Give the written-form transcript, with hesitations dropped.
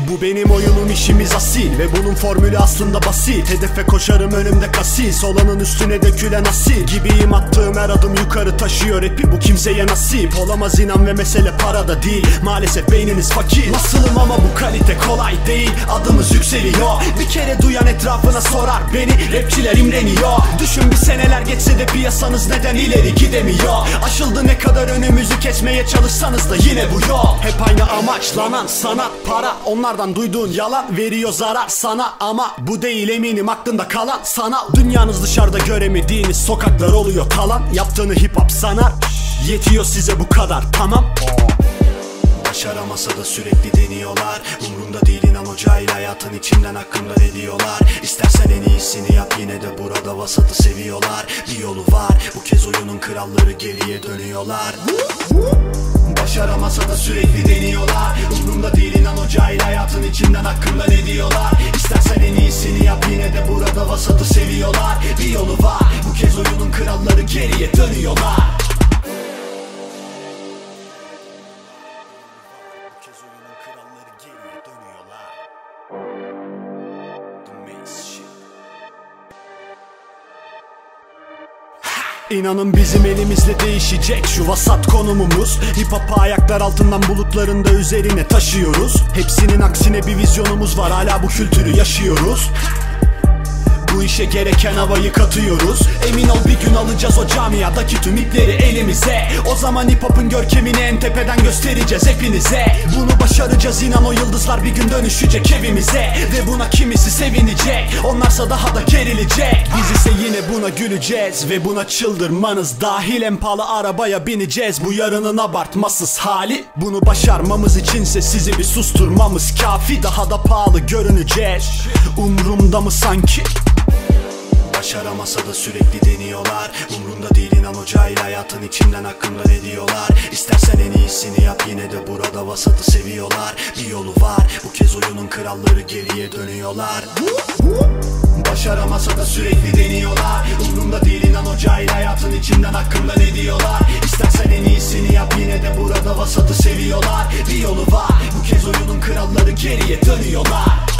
Bu benim oyunum, işimiz asil ve bunun formülü aslında basit. Hedefe koşarım, önümde kasis, olanın üstüne dökülen asil. Gibiyim, attığım her adım yukarı taşıyor rapi, bu kimseye nasip olamaz inan ve mesele parada değil. Maalesef beyniniz fakir. Nasılım ama bu kalite kolay değil, adımız yükseliyor. Bir kere duyan etrafına sorar beni, rapçiler imreniyor. Düşün bir seneler geçse de piyasanız neden ileri gidemiyor? Aşıldı ne kadar önümüzü kesmeye çalışsanız da yine bu yol. Hep aynı amaçlanan sanat, para, onlardan duyduğun yalan veriyor zarar sana. Ama bu değil eminim aklında kalan sanal. Dünyanız dışarıda göremediğiniz sokaklar oluyor talan. Yaptığını hip hop sanar, yetiyor size bu kadar, tamam. Başaramasa da sürekli deniyorlar. Umrumda değil inan o cahil hayatın içinden hakkında ne diyorlar. İstersen en iyisini yap, yine de burada vasatı seviyorlar. Bir yolu var, bu kez oyunun kralları geriye dönüyorlar. Başaramasa da sürekli deniyorlar. Umrumda değil inan o cahil hayatın içinden hakkında ne diyorlar. İstersen en iyisini yap, yine de burada vasatı seviyorlar. Bir yolu var, bu kez oyunun kralları geriye dönüyorlar. İnanın bizim elimizle değişecek şu vasat konumumuz. Hip hop'u ayaklar altından bulutlarında üzerine taşıyoruz. Hepsinin aksine bir vizyonumuz var, hala bu kültürü yaşıyoruz. Bu işe gereken havayı katıyoruz. Emin ol bir gün alacağız o camiadaki tüm ipleri elimize. O zaman hip hop'un görkemini en tepeden göstereceğiz hepinize. Bunu başaracağız inan, o yıldızlar bir gün dönüşecek evimize. Ve buna kimisi sevinecek, onlarsa daha da gerilecek. Biz ise yine buna güleceğiz ve buna çıldırmanız dahil. En pahalı arabaya bineceğiz, bu yarının abartmasız hali. Bunu başarmamız içinse sizi bir susturmamız kafi. Daha da pahalı görüneceğiz, umrumda mı sanki? Başaramasa da sürekli deniyorlar. Umrunda değil inan o cahil hayatın içinden hakkında ne diyorlar. İstersen en iyisini yap, yine de burada vasatı seviyorlar. Bir yolu var, bu kez oyunun kralları geriye dönüyorlar. Başaramasa da sürekli deniyorlar. Umrunda değil inan o cahil hayatın içinden hakkında ne diyorlar. İstersen en iyisini yap, yine de burada vasatı seviyorlar. Bir yolu var, bu kez oyunun kralları geriye dönüyorlar.